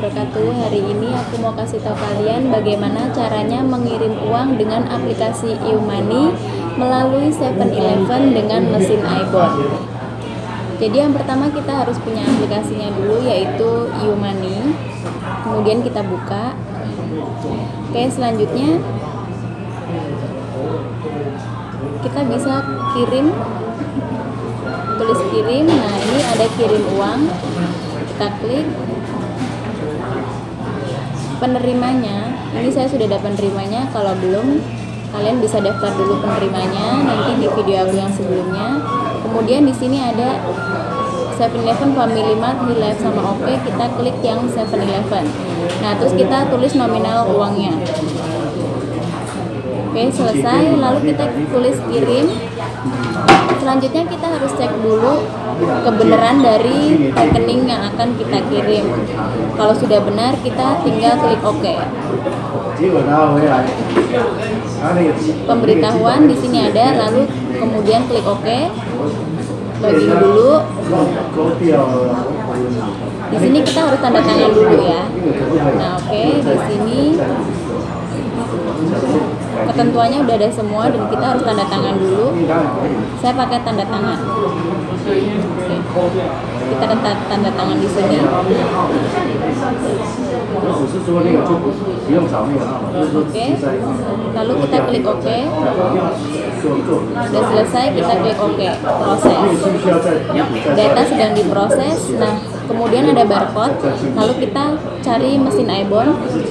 wabarakatuh. Hari ini aku mau kasih tahu kalian bagaimana caranya mengirim uang dengan aplikasi e-money melalui 7-Eleven dengan mesin iBond. Jadi yang pertama kita harus punya aplikasinya dulu, yaitu e-money. Kemudian kita buka. Oke, selanjutnya kita bisa kirim, tulis kirim. Nah, ini ada kirim uang, kita klik. Penerimanya, ini saya sudah dapat penerimanya. Kalau belum, kalian bisa daftar dulu penerimanya nanti di video aku yang sebelumnya. Kemudian di sini ada 7-Eleven, Family Mart, Life sama Oke. Kita klik yang 7-Eleven. Nah, terus kita tulis nominal uangnya. Oke, selesai. Lalu kita tulis kirim. Selanjutnya kita harus cek dulu kebenaran dari rekening yang akan kita kirim. Kalau sudah benar, kita tinggal klik OK. Pemberitahuan di sini ada, lalu kemudian klik OK. Login dulu. Di sini kita harus tanda tangan dulu ya. Nah, oke, di sini ketentuannya udah ada semua dan kita harus tanda tangan dulu. Saya pakai tanda tangan. Oke. Kita tanda tangan di sini. Oke. Lalu kita klik OK. Sudah selesai, kita klik OK. Proses. Data sedang diproses. Nah, kemudian ada barcode. Lalu kita cari mesin iBond.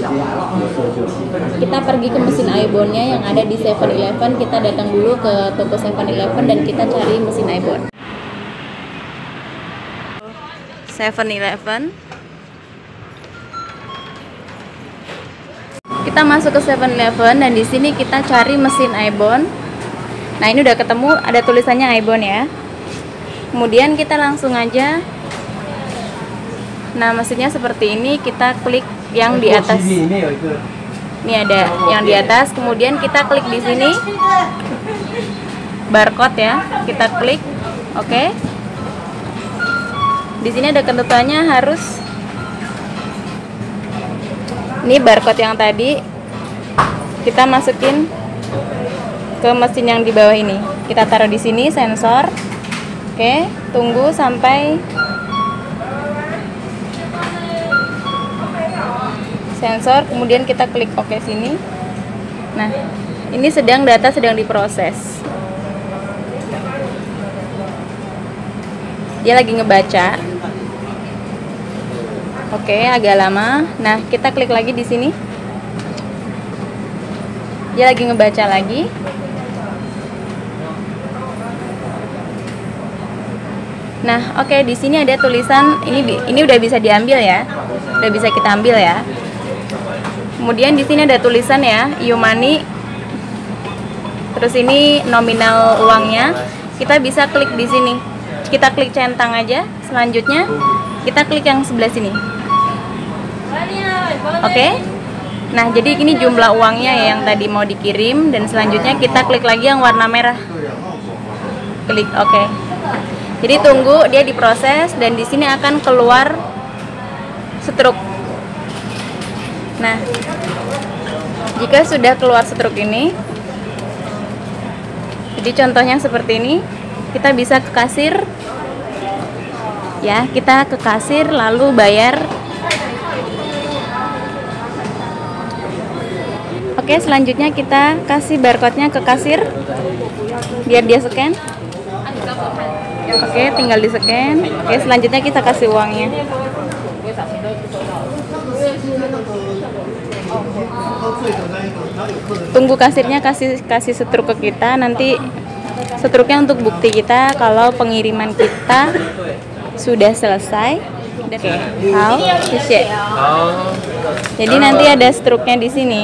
Kita pergi ke mesin iBond-nya yang ada di 7-Eleven. Kita datang dulu ke toko 7-Eleven dan kita cari mesin iBond. 7-Eleven. Kita masuk ke 7-Eleven dan di sini kita cari mesin iBond. Nah, ini udah ketemu, ada tulisannya iBond ya. Kemudian kita langsung aja. Nah, mesinnya seperti ini, kita klik yang di atas. Ini ada yang di atas, kemudian kita klik di sini. Barcode ya, kita klik. Oke. Di sini ada ketentuannya harus ini barcode yang tadi kita masukin ke mesin yang di bawah ini. Kita taruh di sini sensor. Oke, tunggu sampai sensor, kemudian kita klik OK sini. Nah, ini data sedang diproses. Dia lagi ngebaca. Oke, agak lama. Nah, kita klik lagi di sini. Dia lagi ngebaca lagi. Nah, oke, di sini ada tulisan ini udah bisa diambil ya. Udah bisa kita ambil ya. Kemudian di sini ada tulisan ya, e-money. Terus ini nominal uangnya. Kita bisa klik di sini. Kita klik centang aja. Selanjutnya kita klik yang sebelah sini. Oke. Nah, jadi ini jumlah uangnya ya yang tadi mau dikirim, dan selanjutnya kita klik lagi yang warna merah. Klik OK. Jadi tunggu dia diproses dan di sini akan keluar struk. Nah, jika sudah keluar struk ini, jadi contohnya seperti ini, kita bisa ke kasir. Ya, kita ke kasir lalu bayar. Oke, selanjutnya kita kasih barcode-nya ke kasir biar dia scan. Oke, tinggal di scan. Oke, selanjutnya kita kasih uangnya. Tunggu kasirnya kasih struk ke kita. Nanti struknya untuk bukti kita kalau pengiriman kita sudah selesai. Oke, jadi nanti ada struknya di sini.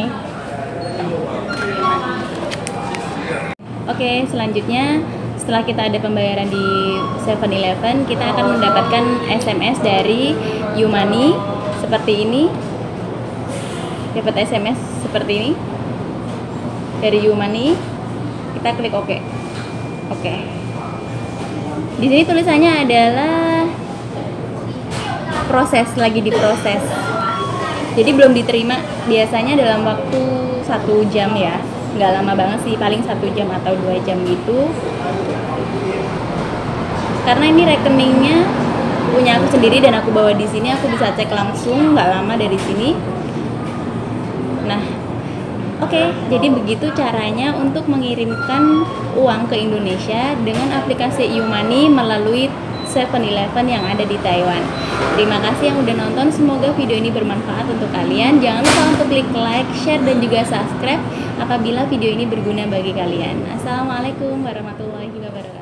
Oke, selanjutnya setelah kita ada pembayaran di 7-Eleven, kita akan mendapatkan SMS dari e-money seperti ini. Dapat SMS seperti ini dari e-money. Kita klik OK. Oke. Di sini tulisannya adalah proses, lagi diproses. Jadi belum diterima biasanya dalam waktu 1 jam ya, nggak lama banget sih, paling 1 jam atau 2 jam gitu. Karena ini rekeningnya punya aku sendiri dan aku bawa di sini, aku bisa cek langsung, nggak lama dari sini. Nah, oke, jadi begitu caranya untuk mengirimkan uang ke Indonesia dengan aplikasi YouMoney melalui 7-Eleven yang ada di Taiwan. Terima kasih yang udah nonton, semoga video ini bermanfaat untuk kalian. Jangan lupa untuk klik like, share, dan juga subscribe apabila video ini berguna bagi kalian. Assalamualaikum warahmatullahi wabarakatuh.